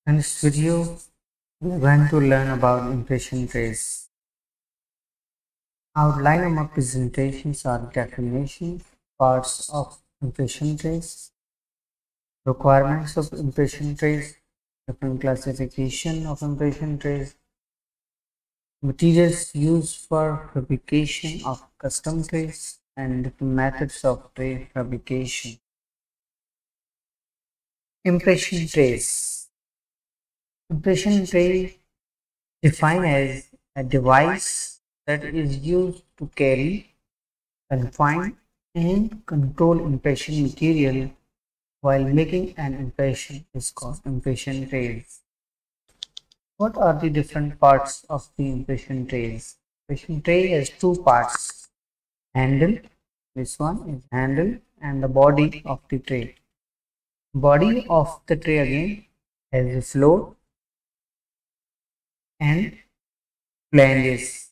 In this video, we are going to learn about impression trays. Outline of my presentations are definition, parts of impression trays, requirements of impression trays, different classification of impression trays, materials used for fabrication of custom trays, and different methods of tray fabrication. Impression trays. Impression tray defined as a device that is used to carry, confine, and control impression material while making an impression is called impression trays. What are the different parts of the impression trays? Impression tray has two parts: handle, this one is handle, and the body of the tray. Body of the tray again has a floor and flanges.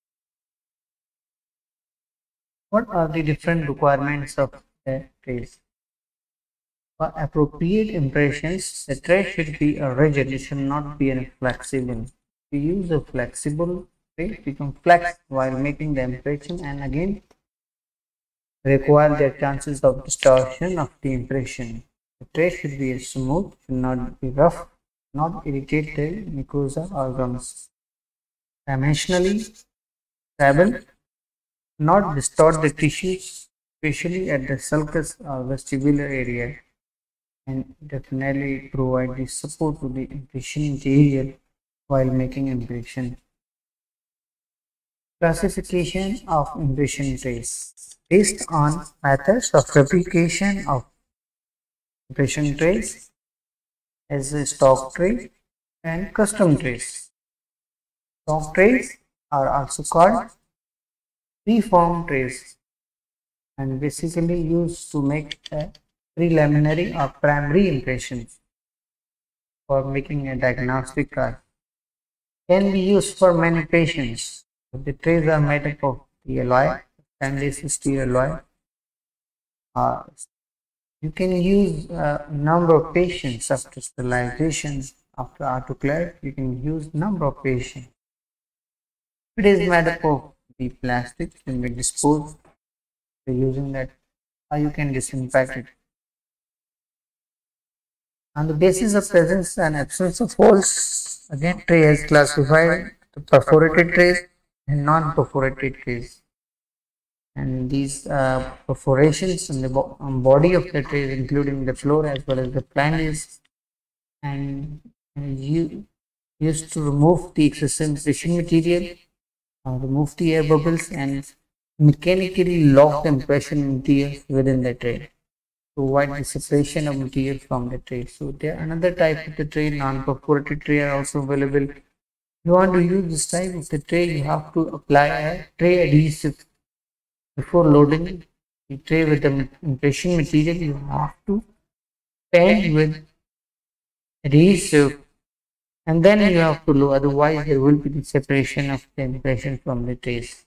What are the different requirements of the trays? For appropriate impressions, the tray should be a rigid, it should not be a flexible. If you use a flexible tray, you can flex while making the impression and again require the chances of distortion of the impression. The tray should be smooth, should not be rough, not irritate the mucosa or gums. Dimensionally stable, not distort the tissues, especially at the sulcus or vestibular area, and definitely provide the support to the impression material while making impression. Classification of impression trays. Based on methods of fabrication of impression trays as a stock tray and custom trays. Stock trays are also called preform trays and basically used to make a preliminary or primary impressions for making a diagnostic card. Can be used for many patients. The trays are made up of the alloy, stainless steel alloy. You can use a number of patients after sterilization, after autoclave. You can use number of patients. It is made up of the plastic, can be disposed. So using that, or you can disinfect it. On the basis of presence and absence of holes, again tray is classified to perforated trays and non-perforated trays. And these perforations in the body of the trays, including the floor as well as the flanges, and used to remove the excessive impression material, remove the air bubbles, and mechanically lock the impression material within the tray to avoid the separation of material from the tray. So there are another type of the tray, non-perforated tray are also available. If you want to use this type of the tray, you have to apply a tray adhesive. Before loading the tray with the impression material, you have to paint with adhesive and then you have to load, otherwise there will be the separation of the impression from the trays.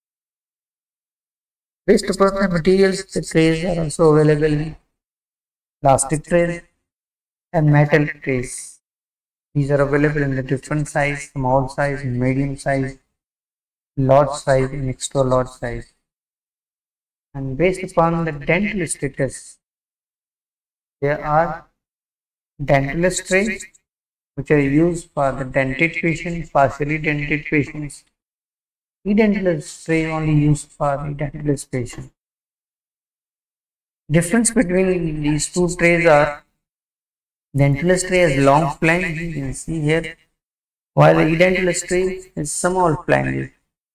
Based upon the materials, the trays are also available in plastic trays and metal trays. These are available in the different size, small size, medium size, large size, and extra large size. And based upon the dental status, there are dentalist trays which are used for the dentate patients, partially dentate patients. E-dentalist tray only used for the dentalist patient. Difference between these two trays are dentalist tray has long flange, you can see here, while the e-dentalist tray is small flange.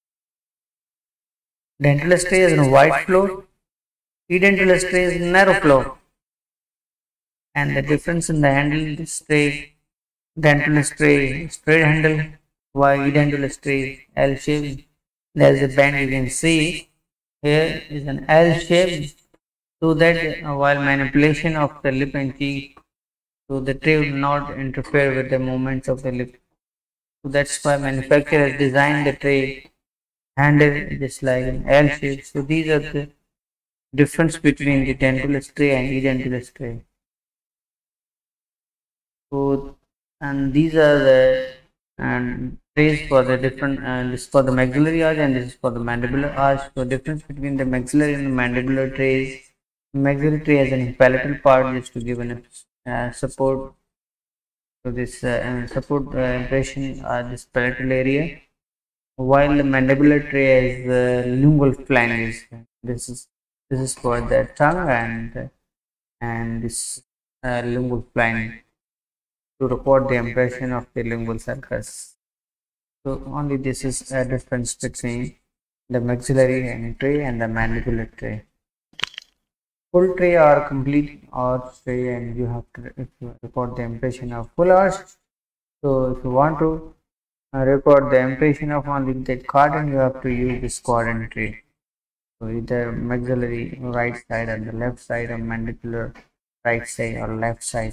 Dentalist tray is a wide floor, e-dentalist tray is narrow floor. And the difference in the handle tray, dentalist tray straight handle, while e-dentalist tray L shape. There is a bend, you can see here is an L shape, so that while manipulation of the lip and cheek, so the tray will not interfere with the movements of the lip. So that's why manufacturers designed the tray handle just like an L shape. So these are the difference between the dentalist tray and e-dentalist tray. So and these are the trays for the different, this is for the maxillary arch and this is for the mandibular arch. So difference between the maxillary and the mandibular trays: maxillary tray has an palatal part just to give an support to this support impression this palatal area, while the mandibular tray has lingual flanges. This is for the tongue, and this lingual flange to record the impression of the lingual sulcus. So only this is a difference between the maxillary tray and the mandibular tray. Full tray or complete arch tray, and you have to, if you record the impression of full arch. So if you want to record the impression of only that quadrant, you have to use this quadrant tray. So either maxillary right side or the left side, or mandibular right side or left side.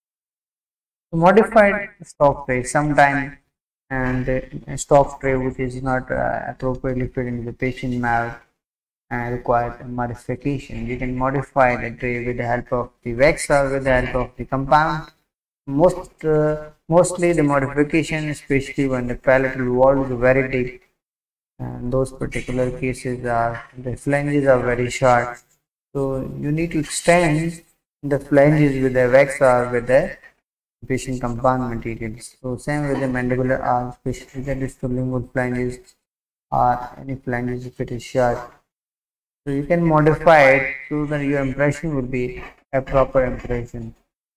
So modified stop tray sometime, and a stop tray which is not appropriately fit into the patient mouth and requires a modification. You can modify the tray with the help of the wax or with the help of the compound. Mostly the modification, especially when the palatal wall is very deep, and those particular cases are the flanges are very short, so you need to extend the flanges with the wax or with the patient compound materials. So same with the mandibular arch, especially that is the lingual flanges or any flanges if it is short. So you can modify it so that your impression will be a proper impression.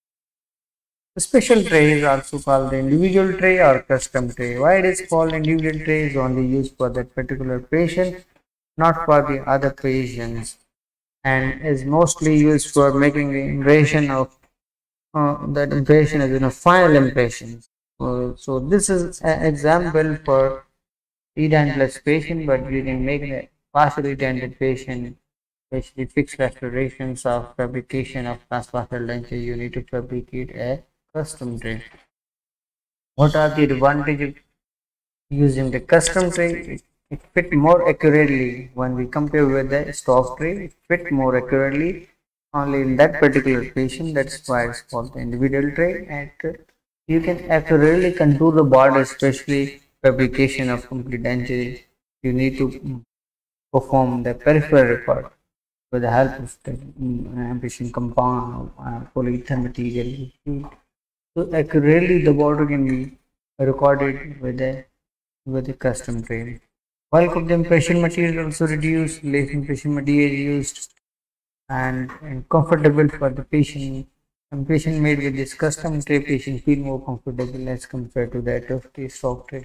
The special tray is also called the individual tray or custom tray. Why it is called individual tray is only used for that particular patient, not for the other patients, and is mostly used for making the impression of that impression is a final impression. So this is an example for edentless patient, but you can make a partially dented patient, especially fixed restorations of fabrication of transversal denture. You need to fabricate a custom tray. What are the advantages of using the custom tray? It fit more accurately when we compare with the stock tray. It fit more accurately only in that particular patient. That's why it's called the individual tray, and you can accurately contour the border, especially fabrication of complete denture. You need to perform the peripheral record with the help of the patient compound or polyether material. So accurately the border can be recorded with the custom tray. Bulk of the impression material also reduced, less impression material used, and comfortable for the patient. Impression made with this custom tray, patient feel more comfortable as compared to that of the stock tray.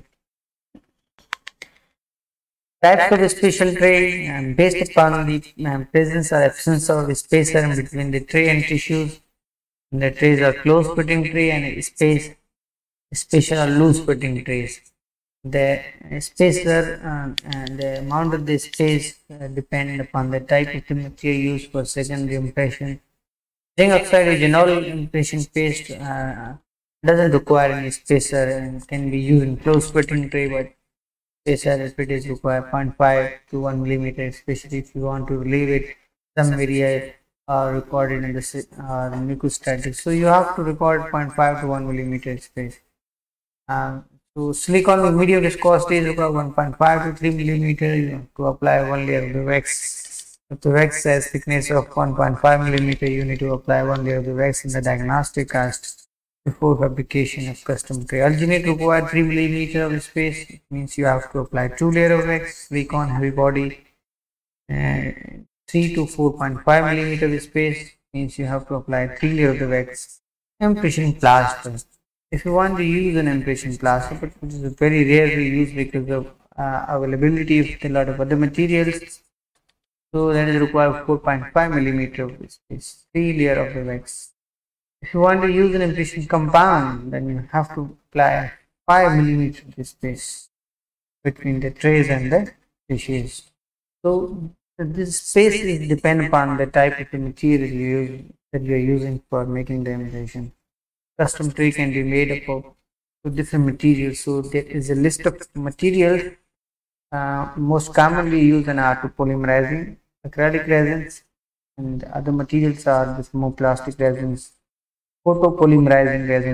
Types of the special tray, based upon the presence or absence of spacer in between the tray and tissues. The trays are close fitting tray and special or loose fitting trays. The spacer and the amount of the space depend upon the type of the material used for secondary impression. Zinc oxide is general impression paste, doesn't require any spacer and can be used in close fitting tray, but spacer if it is require 0.5 to 1 millimeter, especially if you want to leave it some area recorded in the mucostatic. So you have to record 0.5 to 1 millimeter space. So silicone with medium viscosity is required 1.5 to 3 millimeter to apply one layer of the wax. If the wax has thickness of 1.5 millimeter, you need to apply one layer of the wax in the diagnostic cast before fabrication of custom tray. Alginate require 3 millimeter of space. It means you have to apply 2 layers of wax. Silicone heavy body 3 to 4.5 millimeter of space means you have to apply 3 layers of the wax. Impression plaster. If you want to use an impression plaster, but which is very rarely used because of availability of a lot of other materials, so that is required 4.5 millimeter of space, 3 layer of the wax. If you want to use an impression compound, then you have to apply 5 millimeter of space between the trays and the tissues. So this space is depend upon the type of the material that you are using for making the impression. Custom tray can be made up of different materials. So there is a list of materials most commonly used in art polymerizing, acrylic resins, and other materials are the thermoplastic resins, photopolymerizing resins,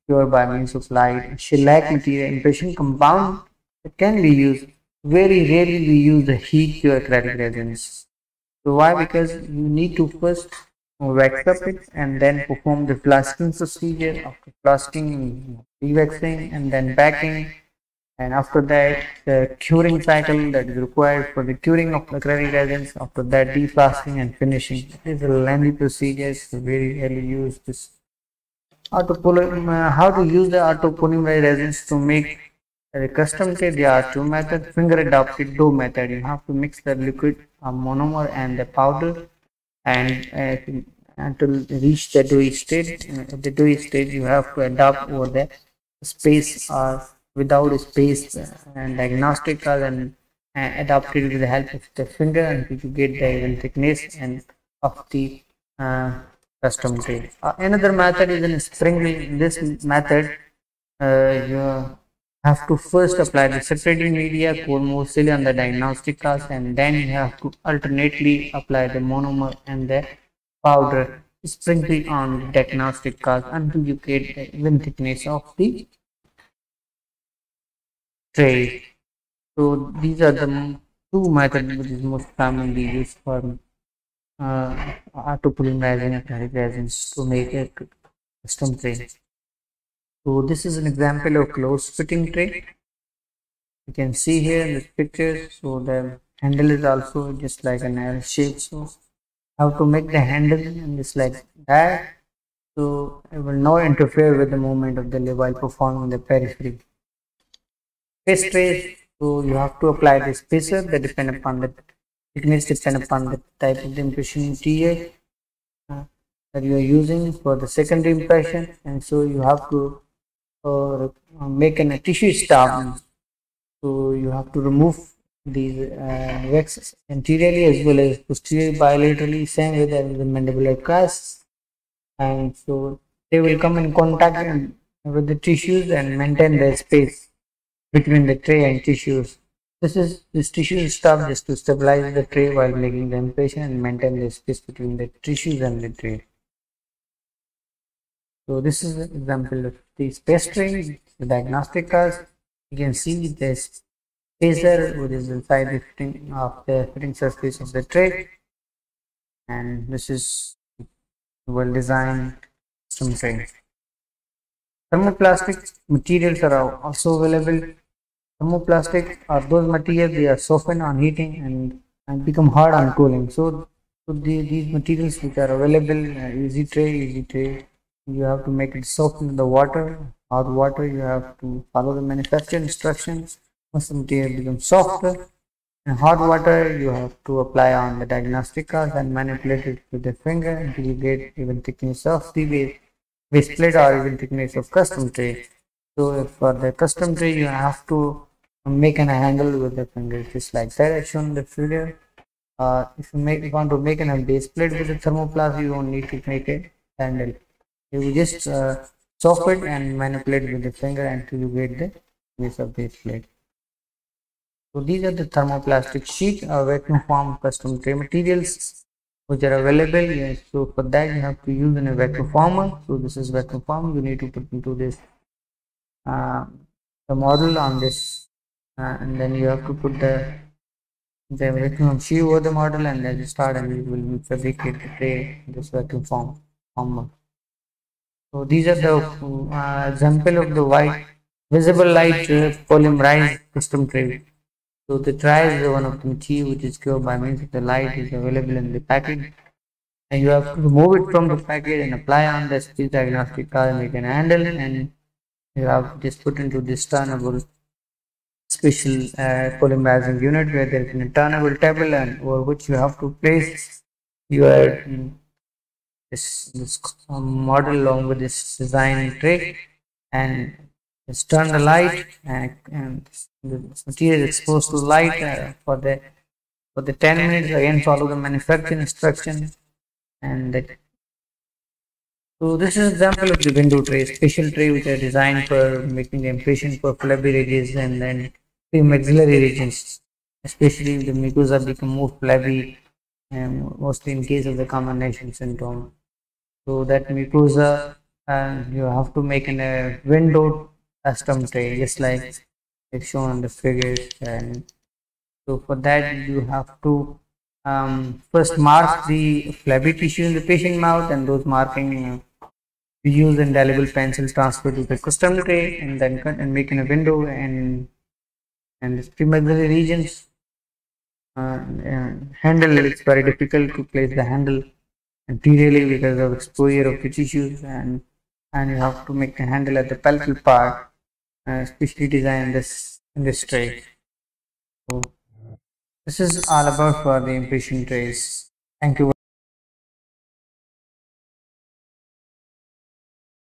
cure by means of light. Shellac material impression compound that can be used. Very rarely we use the heat cure acrylic resins. So why? Because you need to first wax up it and then perform the plasting procedure. After plasting, re-waxing and then backing, and after that the curing cycle that is required for the curing of acrylic resins. After that, deflasting and finishing. It is a lengthy procedure. It's very rarely used. This how to use the autopolymer resins to make the custom tray? There are two methods: finger adapted dough method. You have to mix the liquid monomer and the powder, and until reach the doughy state. At the doughy state, you have to adapt over the space or without a space and diagnostic and adapt it with the help of the finger until you get the even thickness and of the uh, custom tray. Another method is in sprinkling. In this method, you have to first apply the separating media cold mostly on the diagnostic cast, and then you have to alternately apply the monomer and the powder sprinkling on the diagnostic cast until you get the even thickness of the tray. So these are the two methods which is most commonly used for autopolymerizing acrylic resins to make a custom tray. So this is an example of close fitting tray. You can see here in this picture. So the handle is also just like an L shape. So how to make the handle and just like that. So it will not interfere with the movement of the lever while performing the periphery. Space trays. So you have to apply the spacer that depend upon the thickness, depend upon the type of the impression material that you are using for the secondary impression, and so you have to make a tissue stab. So you have to remove these wax anteriorly as well as posteriorly bilaterally, same way as the mandibular casts, and so they will come in contact with the tissues and maintain the space between the tray and tissues. This tissue stuff just to stabilize the tray while making the impression and maintain the space between the tissues and the tray. So this is an example of the space tray, the diagnostic cast. You can see this spacer which is inside the fitting of the fitting surface of the tray, and this is well designed custom tray. Thermoplastic materials are also available. Thermoplastic are those materials they are softened on heating and become hard on cooling. So these materials which are available, easy tray, you have to make it soft in the water, hot water. You have to follow the manufacturer instructions. Once the material becomes softer, in hot water you have to apply on the diagnostic cast and manipulate it with the finger until you get even thickness of the base plate or even thickness of custom tray. So for the custom tray you have to make an handle with the finger, just like that as shown in the figure. If you want to make a base plate with the thermoplast, you don't need to make a handle. You just soft it and manipulate with the finger until you get the base of base plate. So these are the thermoplastic sheet vacuum form custom tray materials which are available. Yes, so for that you have to use a vacuum former. So this is vacuum form. You need to put into this the model on this, and then you have to put the vacuum sheet over the model, and then you start and you will fabricate the tray in this vacuum former. So these are the example of the white visible light polymerized custom tray. So the tray is one of the material which is cured by means of the light is available in the package, and you have to remove it from the package and apply on the speed diagnostic card and make an handle, and you have just put into this turnable special polymerizing unit where there is a turnable table and over which you have to place your this model along with this design tray, and just turn the light and the material is exposed to light for the 10 minutes. Again follow the manufacturing instruction, and so this is an example of the window tray, special tray which are designed for making the impression for flabby regions and then the maxillary regions, especially the mucosa become more flabby, and mostly in case of the combination syndrome. So that mucosa and you have to make a window custom tray, just like it's shown on the figures. And so for that, you have to first mark the flabby tissue in the patient mouth, and those marking we use indelible pencil transfer to the custom tray, and then cut and make in a window and the premedullary regions. Handle, it's very difficult to place the handle anteriorly because of exposure of the tissues, and you have to make the handle at the palatal part, especially designed this in this tray. So this is all about for the impression trays. Thank you.